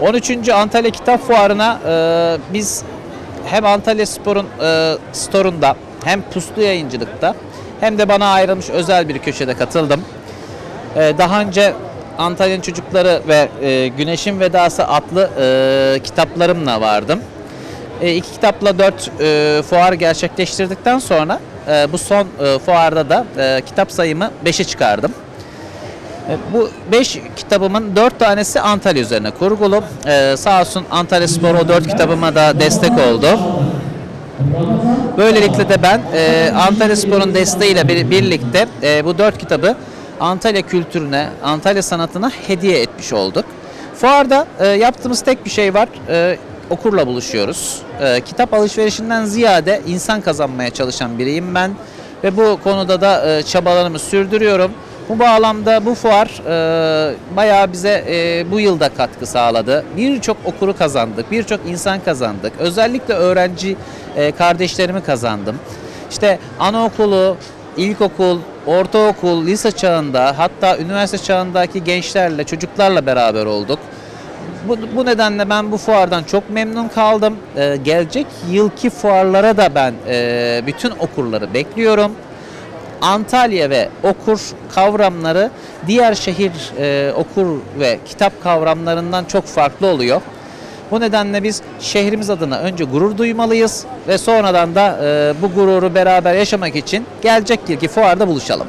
13. Antalya Kitap Fuarı'na biz hem Antalya Spor'un store'unda hem Puslu Yayıncılık'ta hem de bana ayrılmış özel bir köşede katıldım. Daha önce Antalya'nın Çocukları ve Güneşin Vedası adlı kitaplarımla vardım. İki kitapla 4 fuar gerçekleştirdikten sonra bu son fuarda da kitap sayımı 5'e çıkardım. Bu 5 kitabımın 4 tanesi Antalya üzerine kurgulu. Sağ olsun Antalya Spor o 4 kitabıma da destek oldu. Böylelikle de ben Antalya Spor'un desteğiyle birlikte bu 4 kitabı Antalya kültürüne, Antalya sanatına hediye etmiş olduk. Fuarda yaptığımız tek bir şey var. Okurla buluşuyoruz. Kitap alışverişinden ziyade insan kazanmaya çalışan biriyim ben. Ve bu konuda da çabalarımı sürdürüyorum. Bu bağlamda bu fuar bayağı bize bu yılda katkı sağladı. Birçok okuru kazandık, birçok insan kazandık. Özellikle öğrenci kardeşlerimi kazandım. İşte anaokulu, ilkokul, ortaokul, lise çağında hatta üniversite çağındaki gençlerle, çocuklarla beraber olduk. Bu nedenle ben bu fuardan çok memnun kaldım. Gelecek yılki fuarlara da ben bütün okurları bekliyorum. Antalya ve okur kavramları diğer şehir okur ve kitap kavramlarından çok farklı oluyor. Bu nedenle biz şehrimiz adına önce gurur duymalıyız ve sonradan da bu gururu beraber yaşamak için gelecek yılki fuarda buluşalım.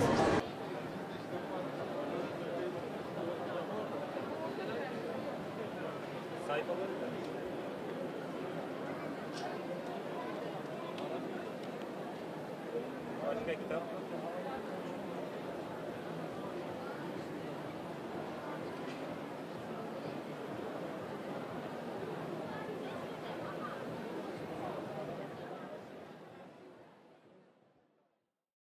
Başka kitap.